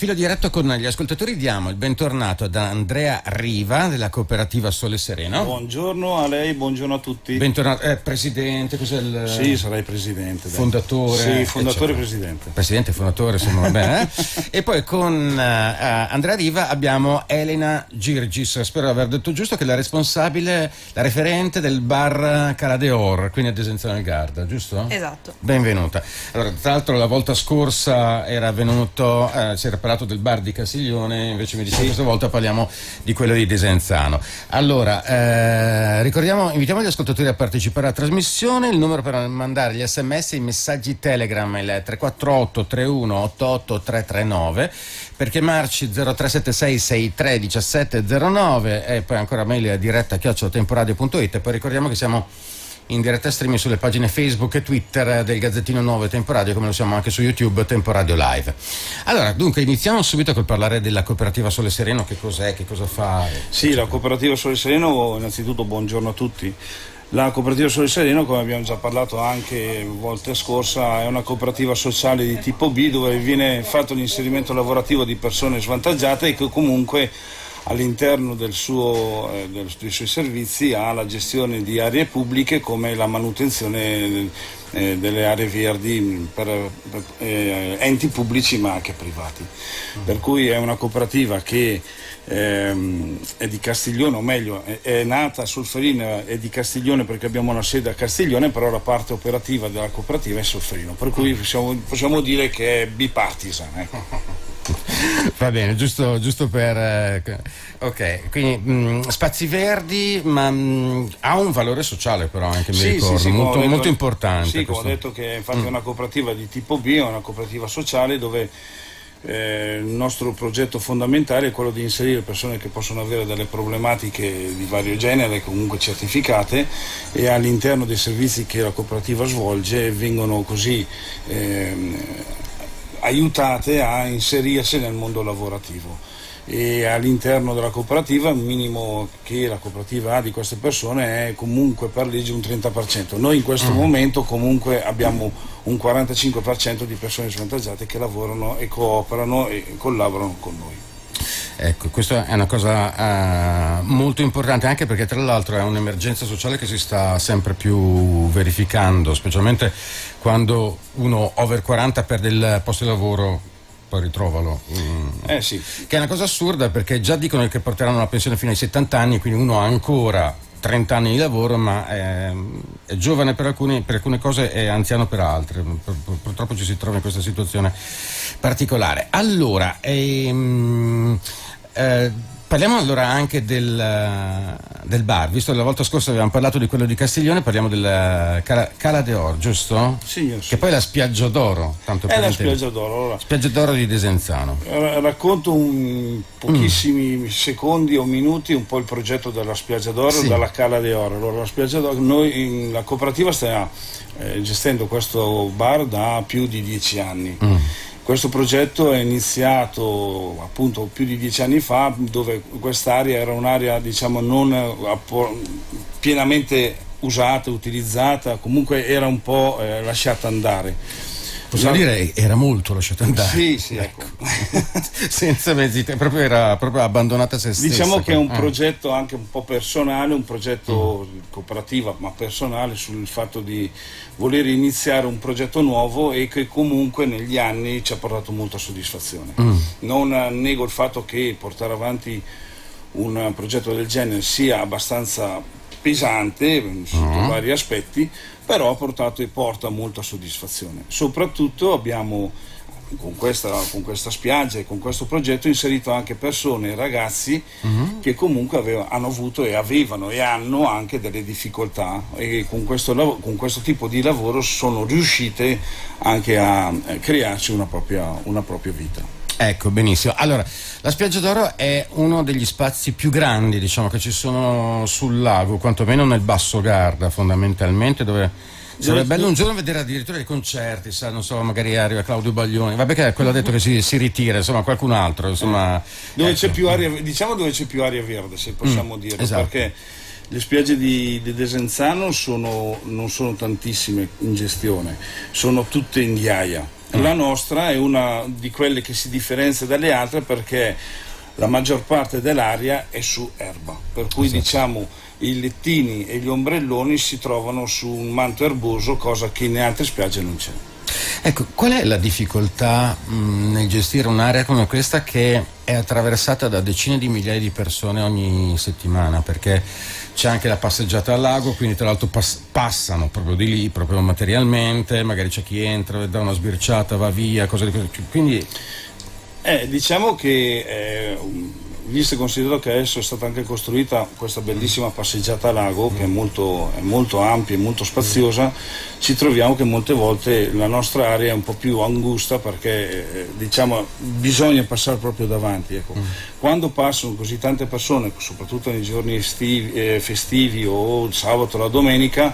filo diretto con gli ascoltatori diamo il bentornato ad Andrea Riva della cooperativa Sole Sereno. Buongiorno a lei, buongiorno a tutti. Bentornato, presidente, cos'è il... Sì, sarei presidente. Fondatore. Sì, fondatore e presidente. Presidente e fondatore, insomma, va bene. E poi con Andrea Riva abbiamo Elena Girgis, spero di aver detto giusto, che è la responsabile, la referente del bar Cala d'Or, quindi a Desenzano del Garda, giusto? Esatto. Benvenuta. Allora, tra l'altro la volta scorsa era venuto, si era parlato del bar di Castiglione, invece mi dice questa volta parliamo di quello di Desenzano. Allora, invitiamo gli ascoltatori a partecipare alla trasmissione. Il numero per mandare gli sms e i messaggi Telegram è il 348 31 88 339, per chiamarci 0376 63 17 09 e poi ancora mail diretta @temporadio.it. E poi ricordiamo che siamo in diretta streaming sulle pagine Facebook e Twitter del Gazzettino Nuovo e Tempo Radio, come lo siamo anche su YouTube, Tempo Radio Live. Allora, dunque, iniziamo subito col parlare della cooperativa Sole Sereno. Che cos'è, che cosa fa? Sì, la cooperativa Sole Sereno, innanzitutto buongiorno a tutti. La cooperativa Sole Sereno, come abbiamo già parlato anche volta scorsa, è una cooperativa sociale di tipo B, dove viene fatto l'inserimento lavorativo di persone svantaggiate e che comunque all'interno dei suoi servizi ha la gestione di aree pubbliche come la manutenzione delle aree verdi per enti pubblici ma anche privati. Per cui è una cooperativa che è di Castiglione, o meglio è nata a Solferino, è di Castiglione perché abbiamo una sede a Castiglione, però la parte operativa della cooperativa è Solferino, per cui possiamo dire che è bipartisan, ecco. Va bene, giusto per ok, quindi spazi verdi, ma ha un valore sociale però anche, mi ricordo, sì, molto importante. Sì, come ho detto, che infatti è una cooperativa di tipo B, è una cooperativa sociale dove il nostro progetto fondamentale è quello di inserire persone che possono avere delle problematiche di vario genere, comunque certificate, e all'interno dei servizi che la cooperativa svolge vengono così aiutate a inserirsi nel mondo lavorativo. E all'interno della cooperativa il minimo che la cooperativa ha di queste persone è comunque per legge un 30%. Noi in questo momento comunque abbiamo un 45% di persone svantaggiate che lavorano e cooperano e collaborano con noi. Ecco, questa è una cosa molto importante, anche perché tra l'altro è un'emergenza sociale che si sta sempre più verificando, specialmente quando uno over 40 perde il posto di lavoro, poi ritrovalo. Sì. Che è una cosa assurda, perché già dicono che porteranno la pensione fino ai 70 anni, quindi uno ha ancora 30 anni di lavoro, ma è giovane per alcune cose e anziano per altre. Purtroppo ci si trova in questa situazione particolare. Allora, parliamo allora anche del bar, visto che la volta scorsa avevamo parlato di quello di Castiglione, parliamo del Cala d'Or, giusto? Sì. Che poi è la Spiaggia d'Oro, tanto per la Spiaggia d'Oro. Allora, Spiaggia d'Oro di Desenzano. Racconto pochissimi secondi o minuti un po' il progetto della Spiaggia d'Oro, dalla Cala d'Oro. Allora, la Spiaggia d'Oro, noi la cooperativa sta gestendo questo bar da più di 10 anni. Questo progetto è iniziato appunto più di 10 anni fa, dove quest'area era un'area, diciamo, non pienamente usata, utilizzata, comunque era un po' lasciata andare. Possiamo dire era molto lasciata andare. Sì, ecco. Senza mezzi, era proprio abbandonata a se stessa. Diciamo che è un progetto anche un po' personale, un progetto cooperativo ma personale, sul fatto di voler iniziare un progetto nuovo e che comunque negli anni ci ha portato molta soddisfazione. Non nego il fatto che portare avanti un progetto del genere sia abbastanza pesante sotto vari aspetti, però ha portato e porta molta soddisfazione. Soprattutto abbiamo con questa spiaggia e con questo progetto inserito anche persone e ragazzi che comunque hanno avuto e avevano e hanno anche delle difficoltà, e con questo tipo di lavoro sono riuscite anche a crearci una propria vita. Ecco, benissimo. Allora, la Spiaggia d'Oro è uno degli spazi più grandi, diciamo, che ci sono sul lago, quantomeno nel Basso Garda, fondamentalmente, dove sarebbe bello un giorno vedere addirittura i concerti, non so, magari arriva Claudio Baglioni, vabbè, che quello ha detto che si ritira, insomma, qualcun altro, insomma. Dove c'è più aria, diciamo, dove c'è più aria verde, se possiamo dire, esatto. Perché le spiagge di Desenzano non sono tantissime in gestione, sono tutte in ghiaia. La nostra è una di quelle che si differenzia dalle altre perché la maggior parte dell'area è su erba, per cui diciamo i lettini e gli ombrelloni si trovano su un manto erboso, cosa che in altre spiagge non c'è. Ecco, qual è la difficoltà nel gestire un'area come questa che è attraversata da decine di migliaia di persone ogni settimana? Perché c'è anche la passeggiata al lago, quindi tra l'altro passano proprio di lì, proprio materialmente, magari c'è chi entra, dà una sbirciata, va via, cose di questo. Quindi diciamo che visto e considerato che adesso è stata anche costruita questa bellissima passeggiata a lago che è molto ampia e molto spaziosa, ci troviamo che molte volte la nostra area è un po' più angusta perché diciamo bisogna passare proprio davanti, ecco. Quando passano così tante persone, soprattutto nei giorni festivi o il sabato o la domenica,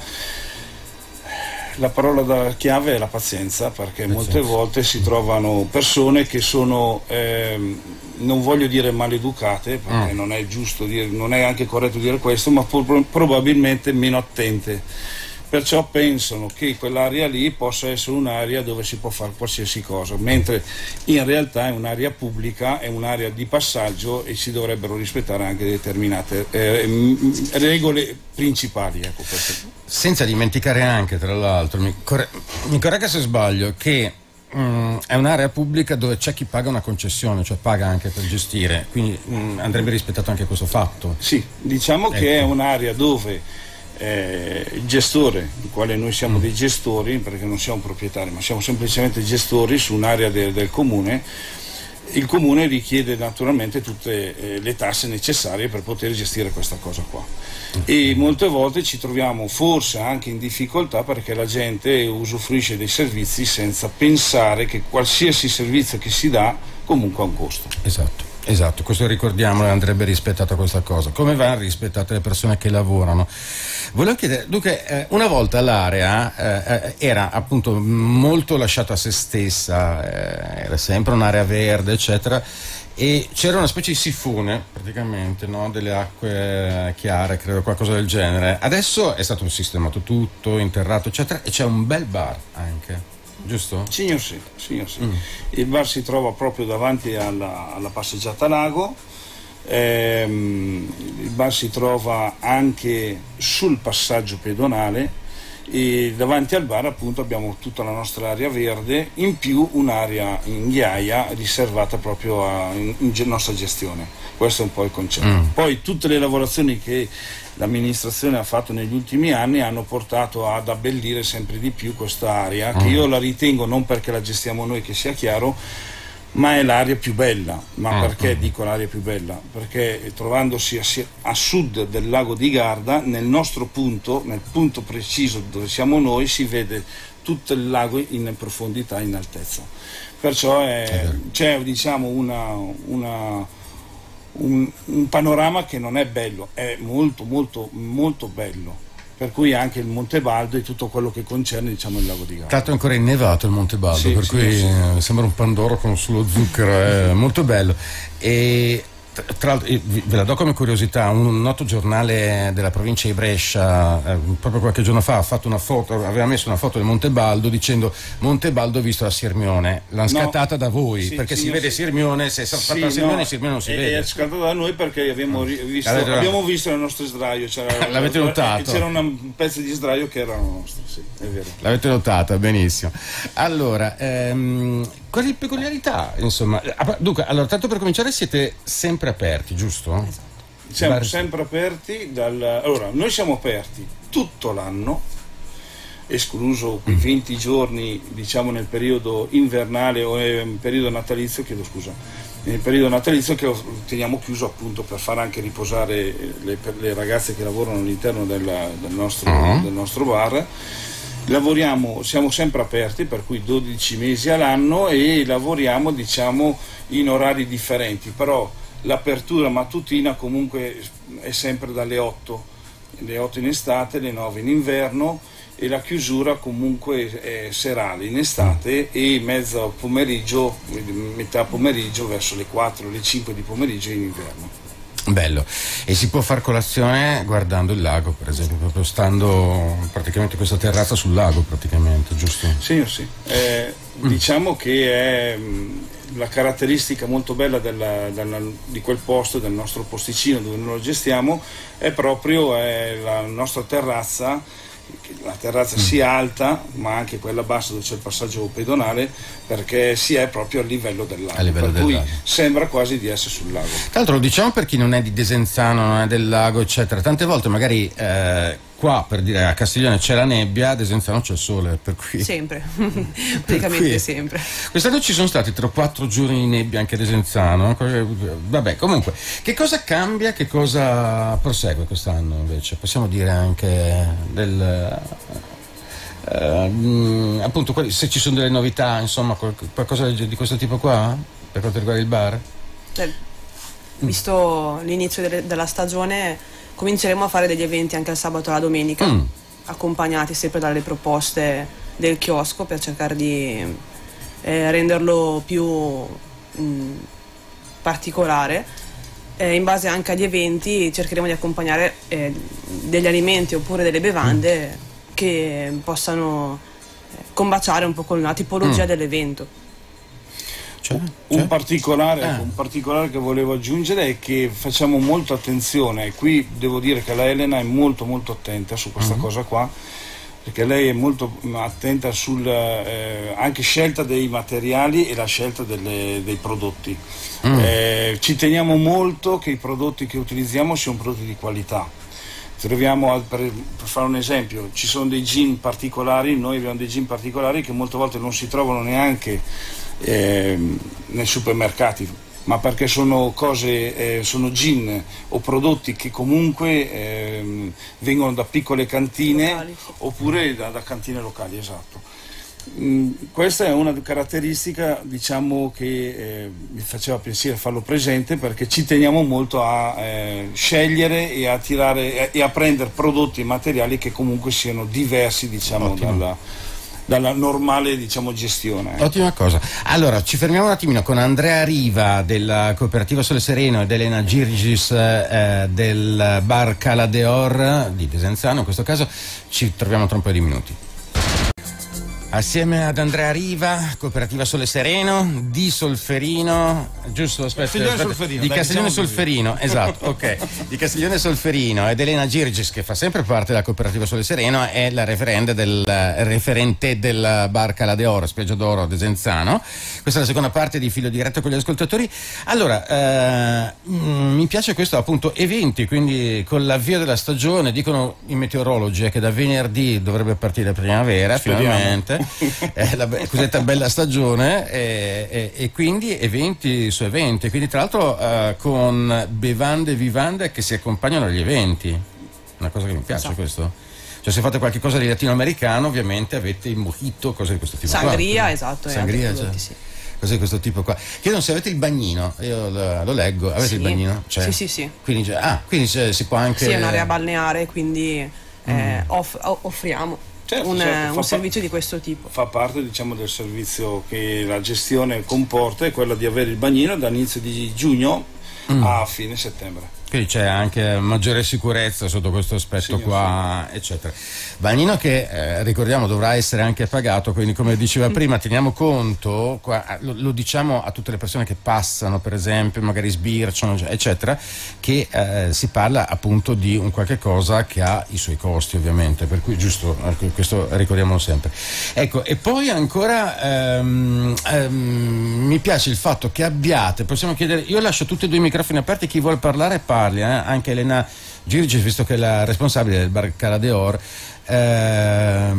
la parola da chiave è la pazienza, perché molte volte si trovano persone che sono, non voglio dire maleducate, perché non è giusto dire, non è anche corretto dire questo, ma probabilmente meno attente. Perciò pensano che quell'area lì possa essere un'area dove si può fare qualsiasi cosa, mentre in realtà è un'area pubblica, è un'area di passaggio e si dovrebbero rispettare anche determinate regole principali. Ecco, senza dimenticare anche, tra l'altro, mi corregga se sbaglio, che è un'area pubblica dove c'è chi paga una concessione, cioè paga anche per gestire, quindi andrebbe rispettato anche questo fatto. Sì, diciamo che è un'area dove il gestore, di quale noi siamo dei gestori, perché non siamo proprietari ma siamo semplicemente gestori su un'area del comune, il comune richiede naturalmente tutte le tasse necessarie per poter gestire questa cosa qua, e molte volte ci troviamo forse anche in difficoltà perché la gente usufruisce dei servizi senza pensare che qualsiasi servizio che si dà comunque ha un costo. Esatto, questo ricordiamo, andrebbe rispettata questa cosa. Come vanno rispettate le persone che lavorano? Volevo chiedere, dunque, una volta l'area era appunto molto lasciata a se stessa, era sempre un'area verde, eccetera, e c'era una specie di sifone, praticamente, no? Delle acque chiare, credo, qualcosa del genere. Adesso è stato sistemato tutto, interrato, eccetera, e c'è un bel bar anche. Giusto? Signor sì. Il bar si trova proprio davanti alla passeggiata lago, il bar si trova anche sul passaggio pedonale e davanti al bar appunto abbiamo tutta la nostra area verde, in più un'area in ghiaia riservata proprio in nostra gestione. Questo è un po' il concetto. Poi tutte le lavorazioni che l'amministrazione ha fatto negli ultimi anni hanno portato ad abbellire sempre di più questa area, che io la ritengo, non perché la gestiamo noi, che sia chiaro, ma è l'area più bella. Ma perché dico l'area più bella? Perché trovandosi a sud del lago di Garda, nel nostro punto, nel punto preciso dove siamo noi, si vede tutto il lago in profondità, in altezza. Perciò c'è diciamo un panorama che non è bello, è molto molto molto bello, per cui anche il Monte Baldo e tutto quello che concerne diciamo il lago di Garda. Tanto è ancora innevato il Monte Baldo, per cui sembra un Pandoro con sullo zucchero, è molto bello. E tra l'altro, ve la do come curiosità, un noto giornale della provincia di Brescia proprio qualche giorno fa ha fatto una foto, aveva messo una foto del Monte Baldo dicendo Monte Baldo visto da Sirmione. L'hanno scattata da voi, perché si vede Sirmione, se è fatta a Sirmione, Sirmione non si vede. È scattata da noi perché abbiamo visto il nostro sdraio, l'avete notato? C'era un pezzo di sdraio che era nostro, sì, è vero. L'avete notata, benissimo. Allora, quali peculiarità, insomma, dunque, allora, tanto per cominciare, siete sempre aperti, giusto? Esatto. Siamo sempre aperti allora, noi siamo aperti tutto l'anno, escluso quei 20 giorni, diciamo, nel periodo invernale o nel periodo natalizio, nel periodo natalizio che lo teniamo chiuso appunto per far anche riposare le ragazze che lavorano all'interno del nostro bar. Siamo sempre aperti, per cui 12 mesi all'anno, e lavoriamo diciamo in orari differenti, però l'apertura mattutina comunque è sempre dalle 8 in estate, le 9 in inverno, e la chiusura comunque è serale in estate e mezzo pomeriggio, metà pomeriggio verso le 4, le 5 di pomeriggio in inverno. Bello. E si può far colazione guardando il lago, per esempio, proprio stando praticamente questa terrazza sul lago, praticamente, giusto? Sì. Diciamo che è la caratteristica molto bella di quel posto, del nostro posticino dove noi lo gestiamo, è proprio la nostra terrazza. La terrazza sia alta ma anche quella bassa dove c'è il passaggio pedonale, perché si è proprio a livello del lago, per cui sembra quasi di essere sul lago. Tra l'altro lo diciamo per chi non è di Desenzano, non è del lago eccetera, tante volte magari qua, per dire, a Castiglione c'è la nebbia, a Desenzano c'è il sole, per cui sempre praticamente sempre. Quest'anno ci sono stati 3 o 4 giorni di nebbia anche a Desenzano. Vabbè, comunque, che cosa cambia, che cosa prosegue quest'anno invece? Possiamo dire anche appunto se ci sono delle novità, insomma, qualcosa di questo tipo qua per quanto riguarda il bar? Visto l'inizio della stagione, cominceremo a fare degli eventi anche il sabato e la domenica, accompagnati sempre dalle proposte del chiosco, per cercare di renderlo più particolare. In base anche agli eventi cercheremo di accompagnare degli alimenti oppure delle bevande che possano combaciare un po' con la tipologia dell'evento. Un particolare che volevo aggiungere è che facciamo molta attenzione. Qui devo dire che la Elena è molto molto attenta su questa cosa qua, perché lei è molto attenta sul anche scelta dei materiali e la scelta dei prodotti. Ci teniamo molto che i prodotti che utilizziamo siano prodotti di qualità. Troviamo, per fare un esempio, ci sono dei gin particolari, noi abbiamo dei gin particolari che molte volte non si trovano neanche nei supermercati, ma perché sono sono gin o prodotti che comunque vengono da piccole cantine locali, oppure da cantine locali, esatto. Questa è una caratteristica, diciamo, che mi faceva piacere farlo presente, perché ci teniamo molto a scegliere e a tirare e a prendere prodotti e materiali che comunque siano diversi, diciamo, dalla normale, diciamo, gestione. Ottima cosa. Allora, ci fermiamo un attimino con Andrea Riva della Cooperativa Sole Sereno ed Elena Girgis del bar Cala d'Or di Desenzano. In questo caso ci troviamo tra un paio di minuti. Assieme ad Andrea Riva, Cooperativa Sole Sereno, di Solferino, giusto? Di Castiglione Solferino, esatto, ok. Di Castiglione Solferino, ed Elena Girgis, che fa sempre parte della Cooperativa Sole Sereno, è la referente del bar Cala d'Oro, Spiaggia d'Oro a Desenzano. Questa è la seconda parte di Filo Diretto con gli ascoltatori. Allora, mi piace questo, appunto, eventi, quindi con l'avvio della stagione, dicono i meteorologi che da venerdì dovrebbe partire la primavera, finalmente. La cosiddetta bella stagione, e quindi eventi su eventi, quindi tra l'altro con bevande e vivande che si accompagnano agli eventi, una cosa che mi piace, questo. Cioè, se fate qualche cosa di latinoamericano, ovviamente avete il mojito, cose di questo tipo. Sangria, qua. Esatto. Sangria, sì. Cose di questo tipo qua. Chiedono se avete il bagnino, io lo leggo. Avete il bagnino? Cioè, sì. Quindi si può anche. Sì, è un'area balneare, quindi offriamo. Certo, un servizio di questo tipo. Fa parte, diciamo, del servizio che la gestione comporta, è quella di avere il bagnino dall'inizio di giugno a fine settembre. Quindi c'è anche maggiore sicurezza sotto questo aspetto qua, eccetera. Bagnino che ricordiamo dovrà essere anche pagato, quindi come diceva prima teniamo conto, lo diciamo a tutte le persone che passano, per esempio, magari sbirciano, eccetera, che si parla appunto di un qualche cosa che ha i suoi costi, ovviamente, per cui giusto, questo ricordiamolo sempre. Ecco, e poi ancora mi piace il fatto che abbiate, possiamo chiedere, io lascio tutti e due i microfoni aperti, chi vuole parlare parli, anche Elena Girgis, visto che è la responsabile del bar Cala d'Or. C'è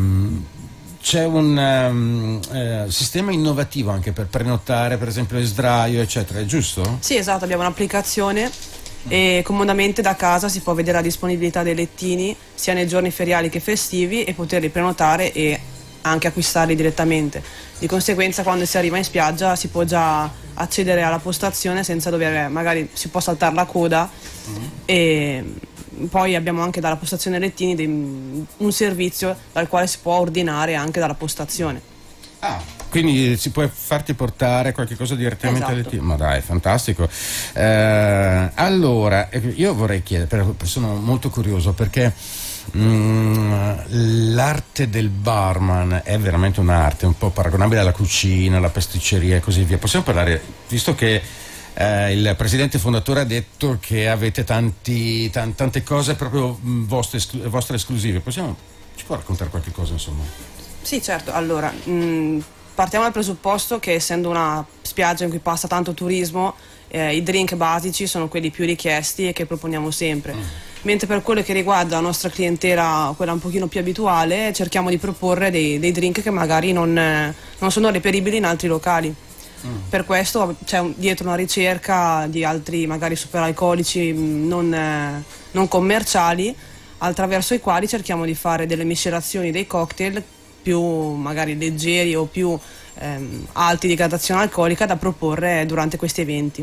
un sistema innovativo anche per prenotare, per esempio, il sdraio, eccetera, è giusto? Sì, esatto, abbiamo un'applicazione e comodamente da casa si può vedere la disponibilità dei lettini sia nei giorni feriali che festivi e poterli prenotare e anche acquistarli direttamente. Di conseguenza, quando si arriva in spiaggia si può già accedere alla postazione senza dover, magari si può saltare la coda, e poi abbiamo anche dalla postazione lettini un servizio dal quale si può ordinare anche dalla postazione. Quindi si può farti portare qualche cosa direttamente alle lettino? Ma dai, fantastico. Allora, io vorrei chiedere, sono molto curioso perché l'arte del barman è veramente un'arte, un po' paragonabile alla cucina, alla pasticceria e così via. Possiamo parlare, visto che il presidente fondatore ha detto che avete tante cose proprio vostre esclusive, ci può raccontare qualche cosa, insomma? Sì, certo. Allora, partiamo dal presupposto che, essendo una spiaggia in cui passa tanto turismo, i drink basici sono quelli più richiesti e che proponiamo sempre. Mentre per quello che riguarda la nostra clientela, quella un pochino più abituale, cerchiamo di proporre dei drink che magari non sono reperibili in altri locali. Per questo c'è dietro una ricerca di altri magari superalcolici non commerciali, attraverso i quali cerchiamo di fare delle miscelazioni dei cocktail più magari leggeri o più alti di gradazione alcolica da proporre durante questi eventi.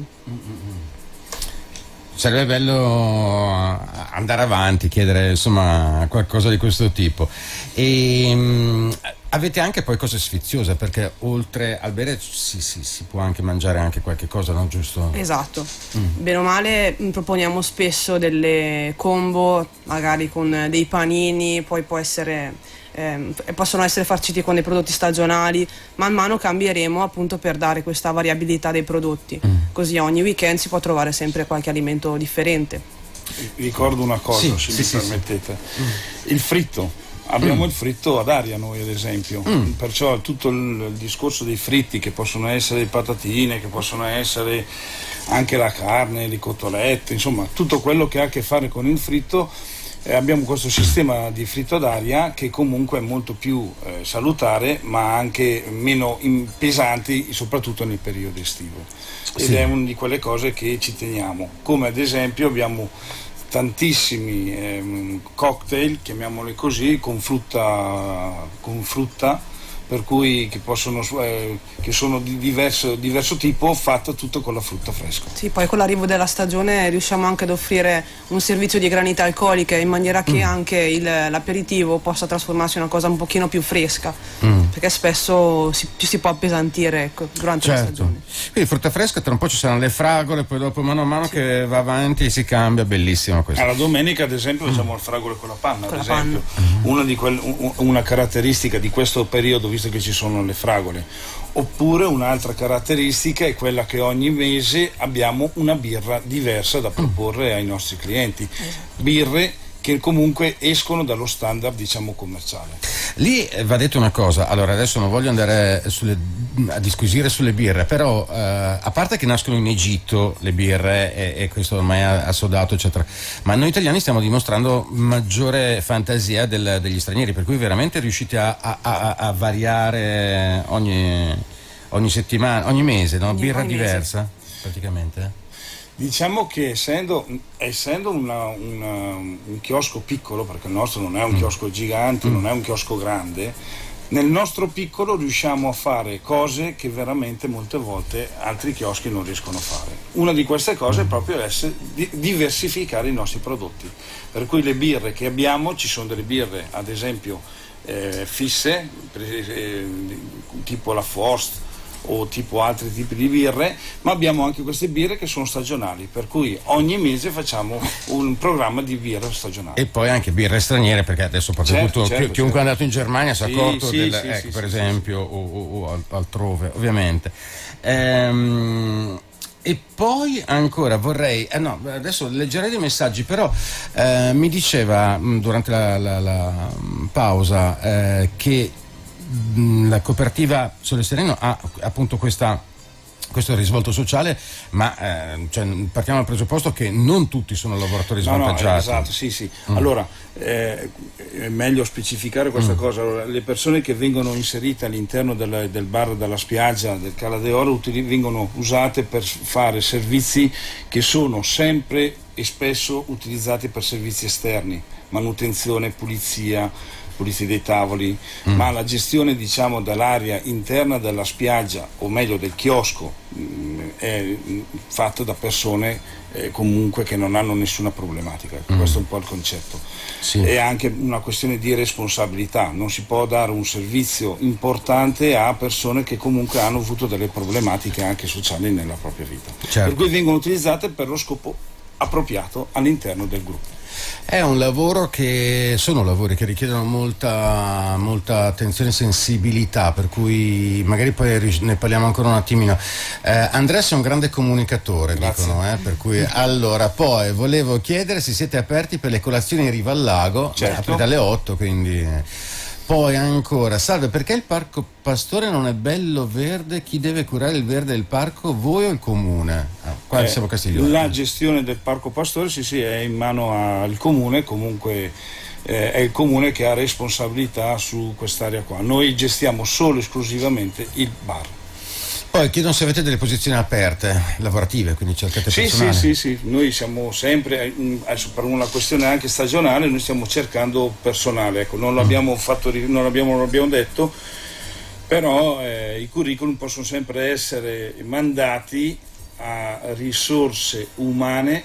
Sarebbe bello andare avanti, chiedere insomma qualcosa di questo tipo. E avete anche poi cose sfiziose, perché oltre al bere si può anche mangiare anche qualche cosa, no? Giusto? Esatto. Bene o male proponiamo spesso delle combo magari con dei panini, poi possono essere farciti con dei prodotti stagionali. Man mano cambieremo, appunto, per dare questa variabilità dei prodotti, così ogni weekend si può trovare sempre qualche alimento differente. Ricordo una cosa, se mi permettete. Il fritto. Abbiamo il fritto ad aria noi, ad esempio, perciò tutto il discorso dei fritti, che possono essere le patatine, che possono essere anche la carne, le cotolette, insomma tutto quello che ha a che fare con il fritto. Abbiamo questo sistema di fritto ad aria che comunque è molto più salutare, ma anche meno pesanti, soprattutto nel periodo estivo. Ed è una di quelle cose che ci teniamo, come ad esempio abbiamo tantissimi cocktail, chiamiamoli così, con frutta, per cui che sono di diverso tipo, fatto tutto con la frutta fresca. Sì, poi con l'arrivo della stagione riusciamo anche ad offrire un servizio di granite alcoliche, in maniera che anche l'aperitivo possa trasformarsi in una cosa un pochino più fresca, perché spesso ci si può appesantire, ecco, durante la stagione. Quindi frutta fresca, tra un po' ci saranno le fragole, poi dopo mano a mano che va avanti si cambia, bellissimo questo. Alla domenica, ad esempio, facciamo il fragole con la panna, ad esempio. Una caratteristica di questo periodo, visto che ci sono le fragole. Oppure un'altra caratteristica è quella che ogni mese abbiamo una birra diversa da proporre ai nostri clienti. Birre che comunque escono dallo standard, diciamo, commerciale. Lì va detto una cosa, allora adesso non voglio andare a disquisire sulle birre, però a parte che nascono in Egitto le birre e questo ormai assodato eccetera, ma noi italiani stiamo dimostrando maggiore fantasia degli stranieri, per cui veramente riuscite a variare ogni settimana, ogni mese, no? Birra diversa praticamente. Diciamo che essendo un chiosco piccolo, perché il nostro non è un chiosco gigante, non è un chiosco grande, nel nostro piccolo riusciamo a fare cose che veramente molte volte altri chioschi non riescono a fare. Una di queste cose è proprio diversificare i nostri prodotti, per cui le birre che abbiamo, ci sono delle birre ad esempio fisse, tipo la Forst o tipo altri tipi di birre, ma abbiamo anche queste birre che sono stagionali, per cui ogni mese facciamo un programma di birre stagionali. E poi anche birre straniere, perché adesso chiunque è andato in Germania si è accorto per esempio o altrove, ovviamente. E poi ancora vorrei, adesso leggerei dei messaggi, però mi diceva durante la pausa che la cooperativa Sole Sereno ha appunto questo risvolto sociale, ma partiamo dal presupposto che non tutti sono lavoratori svantaggiati. Esatto, sì. Allora è meglio specificare questa cosa. Allora, le persone che vengono inserite all'interno del bar della spiaggia del Cala de Oro vengono usate per fare servizi che sono sempre e spesso utilizzati per servizi esterni, manutenzione, pulizia dei tavoli, ma la gestione, diciamo, dell'area interna della spiaggia, o meglio del chiosco, è fatta da persone comunque che non hanno nessuna problematica. Questo è un po' il concetto. È anche una questione di responsabilità, non si può dare un servizio importante a persone che comunque hanno avuto delle problematiche anche sociali nella propria vita, per cui vengono utilizzate per lo scopo appropriato all'interno del gruppo. È un lavoro sono lavori che richiedono molta attenzione e sensibilità, per cui magari poi ne parliamo ancora un attimino. Andres è un grande comunicatore, dicono, per cui allora poi volevo chiedere se siete aperti per le colazioni in riva al lago, certo. Aprite alle 8, quindi. Poi ancora, salve, perché il Parco Pastore non è bello verde? Chi deve curare il verde del parco, voi o il comune? Qua siamo Castiglione. La gestione del Parco Pastore sì, è in mano al comune, comunque è il comune che ha responsabilità su quest'area qua. Noi gestiamo solo e esclusivamente il bar. Poi chiedono se avete delle posizioni aperte, lavorative, quindi cercate personale. Sì, noi siamo sempre, adesso per una questione anche stagionale, noi stiamo cercando personale, ecco, non l'abbiamo detto, però i curriculum possono sempre essere mandati a risorse umane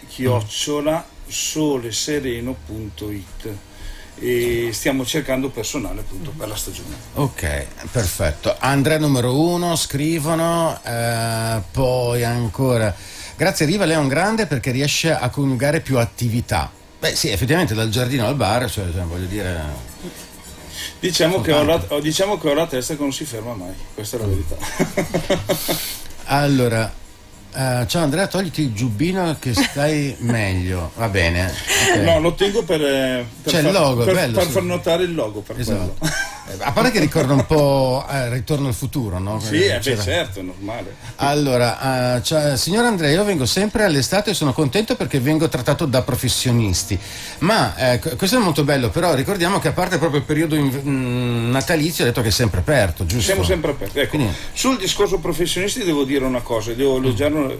@solesereno.it e stiamo cercando personale appunto per la stagione. Ok, perfetto. Andrea numero 1, scrivono, poi ancora, grazie Riva, lei è un grande perché riesce a coniugare più attività. Beh sì, effettivamente dal giardino al bar, cioè voglio dire... Diciamo che ho la testa che non si ferma mai, questa è la verità. Allora, ciao Andrea, togliti il giubbino che stai meglio, va bene. Okay. No, lo tengo per il logo, bello, per far notare il logo, per esatto. quello. A parte che ricorda un po' Ritorno al futuro, no? Sì, certo, è normale. Allora, signor Andrea, io vengo sempre all'estate e sono contento perché vengo trattato da professionisti, ma questo è molto bello, però ricordiamo che a parte proprio il periodo natalizio, ha detto che è sempre aperto, giusto? Siamo sempre aperti. Ecco, quindi... Sul discorso professionisti devo dire una cosa, devo elogiare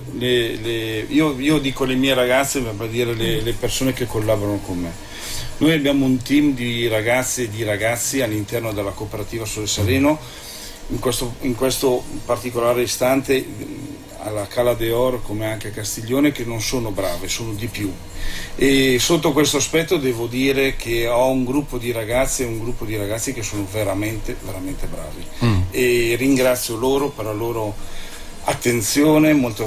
io dico le mie ragazze, per dire le persone che collaborano con me. Noi abbiamo un team di ragazze e di ragazzi all'interno della cooperativa Sole Sereno, in questo particolare istante alla Cala d'Or come anche a Castiglione, che non sono brave, sono di più, e sotto questo aspetto devo dire che ho un gruppo di ragazze e un gruppo di ragazzi che sono veramente veramente bravi e ringrazio loro per la loro attenzione. Molte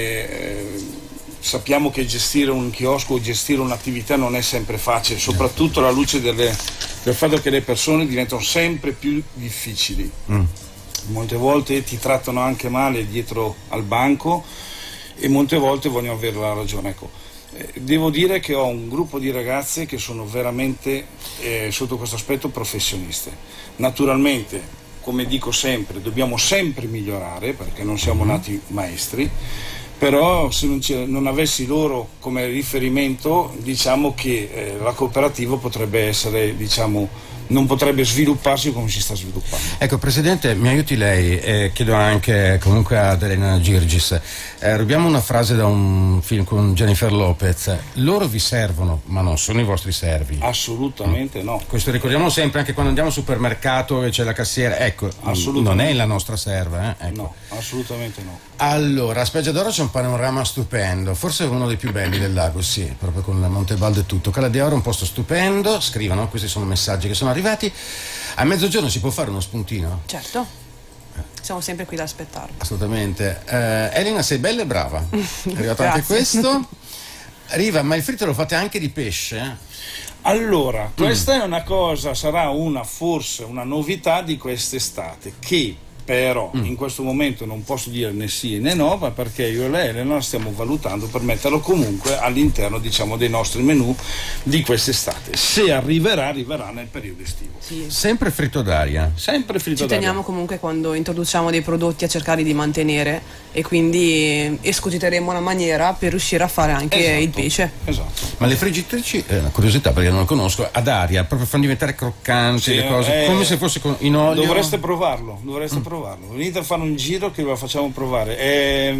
volte sappiamo che gestire un chiosco o gestire un'attività non è sempre facile, soprattutto alla luce del fatto che le persone diventano sempre più difficili. Molte volte ti trattano anche male dietro al banco e molte volte vogliono avere la ragione. Ecco, devo dire che ho un gruppo di ragazze che sono veramente sotto questo aspetto professioniste. Naturalmente, come dico sempre, dobbiamo sempre migliorare perché non siamo nati maestri, però se non avessi loro come riferimento, diciamo che la cooperativa potrebbe essere, non potrebbe svilupparsi come si sta sviluppando. Ecco, Presidente, mi aiuti lei, chiedo anche comunque ad Elena Girgis, rubiamo una frase da un film con Jennifer Lopez: loro vi servono ma non sono i vostri servi. Assolutamente no. Questo ricordiamo sempre anche quando andiamo al supermercato e c'è la cassiera, ecco, non è la nostra serva. Ecco. No, assolutamente no. Allora, a Speggia d'Oro c'è un panorama stupendo, forse uno dei più belli del lago, sì, proprio con Montebaldo e tutto. Cala d'Oro è un posto stupendo, scrivono, questi sono messaggi che sono arrivati. A mezzogiorno si può fare uno spuntino? Certo, siamo sempre qui da aspettarlo. Assolutamente. Elena, sei bella e brava, è arrivato anche questo. Riva, ma il fritto lo fate anche di pesce? Allora, questa è una cosa, sarà forse una novità di quest'estate, che però in questo momento non posso dire né sì né no, ma perché io e lei Elena stiamo valutando per metterlo comunque all'interno, dei nostri menù di quest'estate. Se arriverà nel periodo estivo. Sì. Sempre fritto d'aria? Sempre fritto Ci d'aria. teniamo comunque, quando introduciamo dei prodotti, a cercare di mantenere, e quindi escogiteremo una maniera per riuscire a fare anche il pesce. Esatto. Ma le friggitrici, una curiosità perché non lo conosco, ad aria, proprio fanno diventare croccanti le cose, come se fosse in olio. Dovreste provarlo. Venite a fare un giro che lo facciamo provare.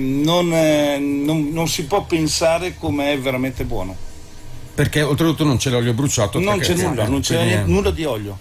Non si può pensare come è veramente buono. Perché oltretutto non c'è l'olio bruciato. Non c'è nulla di olio.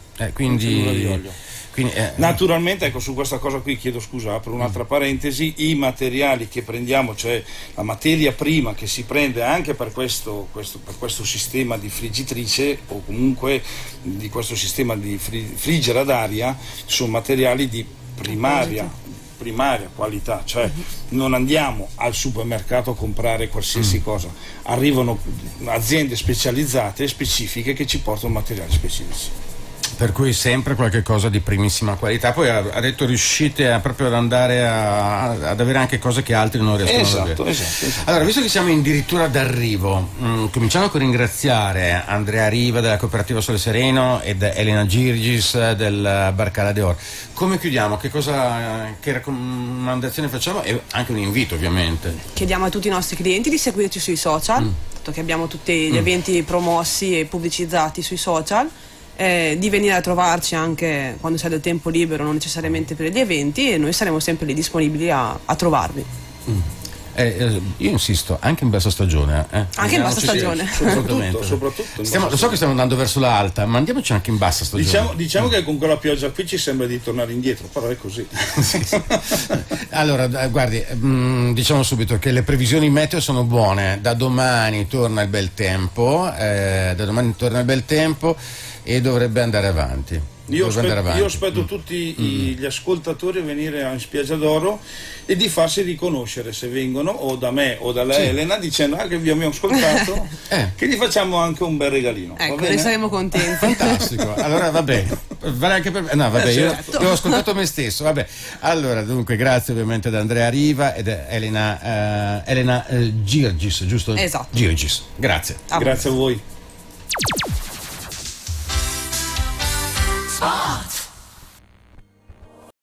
Naturalmente, ecco, su questa cosa qui chiedo scusa, apro un'altra parentesi: i materiali che prendiamo, cioè la materia prima che si prende anche per questo sistema di friggitrice o comunque di questo sistema di friggere ad aria, sono materiali di primaria primaria, qualità, cioè non andiamo al supermercato a comprare qualsiasi cosa, arrivano aziende specializzate e specifiche che ci portano materiali specifici. Per cui sempre qualche cosa di primissima qualità. Poi ha detto riuscite proprio ad andare ad avere anche cose che altri non riescono ad avere. Esatto. Allora, visto che siamo addirittura d'arrivo, cominciamo con ringraziare Andrea Riva della Cooperativa Sole Sereno ed Elena Girgis del Barcala de Or. Come chiudiamo? Che raccomandazione facciamo? E anche un invito, ovviamente. Chiediamo a tutti i nostri clienti di seguirci sui social, dato che abbiamo tutti gli eventi promossi e pubblicizzati sui social. Di venire a trovarci anche quando si ha del tempo libero, non necessariamente per gli eventi, e noi saremo sempre lì disponibili a trovarvi. Io insisto, anche in bassa stagione. Anche in bassa stagione. Soprattutto lo so che stiamo andando verso la alta, ma andiamoci anche in bassa stagione. Diciamo che con quella pioggia qui ci sembra di tornare indietro, però è così. Sì. Allora, guardi, diciamo subito che le previsioni meteo sono buone. Da domani torna il bel tempo, e dovrebbe andare avanti. Io aspetto tutti gli ascoltatori a venire in Spiaggia d'Oro e di farsi riconoscere, se vengono o da me o dalla Elena, dicendo che vi abbiamo ascoltato, che gli facciamo anche un bel regalino. Ecco, ne saremo contenti. Fantastico. Allora va bene. Vale anche per me. No, vabbè, certo. io ho ascoltato me stesso. Vabbè. Allora, dunque, grazie ovviamente ad Andrea Riva ed Elena Girgis, giusto? Esatto. Girgis. Grazie. Grazie a voi.